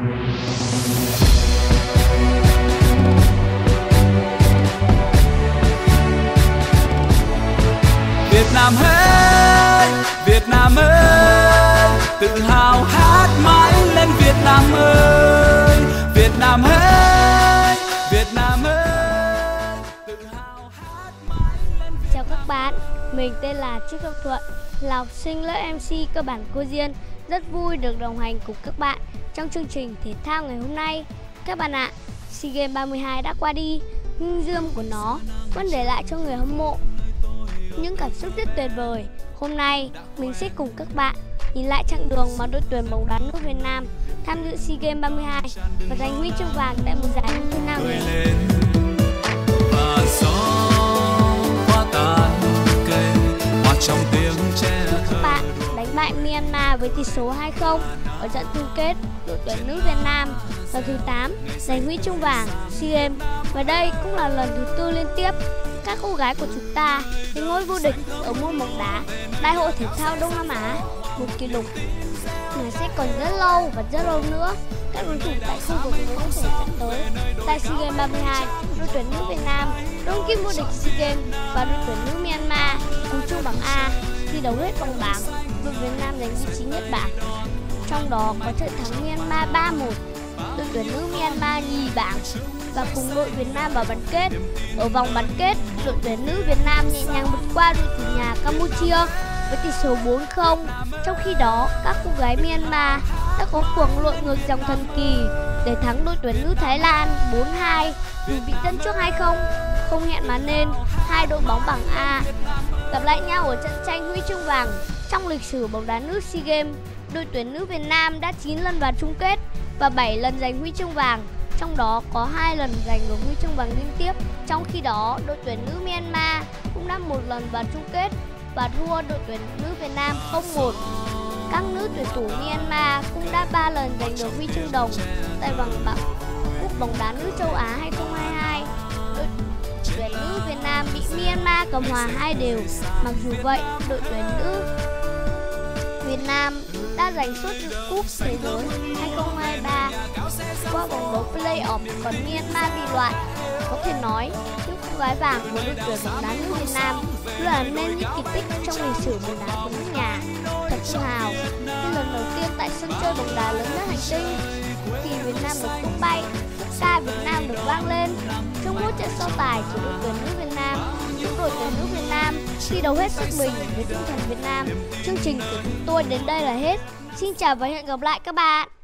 Việt Nam ơi, Việt Nam ơi, tự hào hát mãi lên Việt Nam ơi, Việt Nam ơi, Việt Nam ơi, tự hào hát mãi lên. Chào các bạn, mình tên là Trúc Ngọc Thuận, là học sinh lớp MC cơ bản Cô Diên. Rất vui được đồng hành cùng các bạn trong chương trình thể thao ngày hôm nay. Các bạn ạ, SEA Games 32 đã qua đi, nhưng dư âm của nó vẫn để lại cho người hâm mộ những cảm xúc rất tuyệt vời. Hôm nay, mình sẽ cùng các bạn nhìn lại chặng đường mà đội tuyển bóng đá nước Việt Nam tham dự SEA Games 32 và giành huy chương vàng tại một giải như thế nào nhé. Các bạn đánh bại Myanmar với tỷ số 2-0 ở trận chung kết, đội tuyển nữ Việt Nam lần thứ 8 giành huy chương vàng SEA Games, và đây cũng là lần thứ 4 liên tiếp các cô gái của chúng ta giành ngôi vô địch ở môn bóng đá Đại hội thể thao Đông Nam Á, một kỷ lục mà sẽ còn rất lâu và rất lâu nữa. Các đối thủ tại khu vực mới có thể chạm tới. Tại SEA Games 32, đội tuyển nữ Việt Nam đương kim vô địch SEA Games và đội tuyển nữ Myanmar cùng chung bảng A. Thi đấu hết vòng bảng, đội Việt Nam giành vị trí nhất bảng, trong đó có trận thắng Myanmar 3-1. Đội tuyển nữ Myanmar nhì bảng và cùng đội Việt Nam vào bán kết. Ở vòng bán kết, đội tuyển nữ Việt Nam nhẹ nhàng vượt qua đội chủ nhà Campuchia với tỷ số 4-0. Trong khi đó, các cô gái Myanmar đã có cuộc lội ngược dòng thần kỳ để thắng đội tuyển nữ Thái Lan 4-2 dù bị dẫn trước 2-0. Không hẹn mà nên, hai đội bóng bảng A gặp lại nhau ở trận tranh huy chương vàng. Trong lịch sử bóng đá nữ SEA Games, đội tuyển nữ Việt Nam đã 9 lần vào chung kết và 7 lần giành huy chương vàng, trong đó có 2 lần giành được huy chương vàng liên tiếp. Trong khi đó, đội tuyển nữ Myanmar cũng đã 1 lần vào chung kết và thua đội tuyển nữ Việt Nam 0-1. Các nữ tuyển thủ Myanmar cũng đã 3 lần giành được huy chương đồng tại vòng cúp bóng đá nữ châu Á 2022. Đội tuyển nữ Việt Nam bị Myanmar cầm hòa 2-2. Mặc dù vậy, đội tuyển nữ Việt Nam đã giành suất dự cúp thế giới 2023 qua vòng đấu play-off, còn Myanmar bị loại. Có thể nói, những cô gái vàng của đội tuyển bóng đá nữ Việt Nam là nên những kỳ tích trong lịch sử bóng đá của nước nhà. Thật tự hào khi lần đầu tiên tại sân chơi bóng đá lớn nhất hành tinh, khi Việt Nam được tung bay, ca Việt Nam được vang lên. Trong mỗi trận so tài của đội tuyển nữ Việt Nam, những đội tuyển nữ Việt Nam thi đấu hết sức mình với tinh thần Việt Nam. Chương trình của chúng tôi đến đây là hết. Xin chào và hẹn gặp lại các bạn.